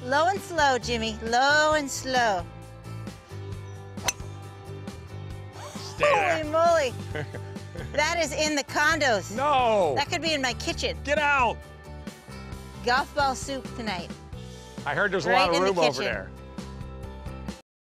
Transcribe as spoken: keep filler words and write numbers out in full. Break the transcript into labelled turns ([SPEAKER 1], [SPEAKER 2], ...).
[SPEAKER 1] Low and slow, Jimmy. Low and slow.
[SPEAKER 2] Stay there.
[SPEAKER 1] Holy moly. That is in the condos.
[SPEAKER 2] No.
[SPEAKER 1] That could be in my kitchen.
[SPEAKER 2] Get out.
[SPEAKER 1] Golf ball soup tonight.
[SPEAKER 2] I heard there's a
[SPEAKER 1] Right
[SPEAKER 2] lot of
[SPEAKER 1] in the
[SPEAKER 2] room over
[SPEAKER 1] kitchen.
[SPEAKER 2] there.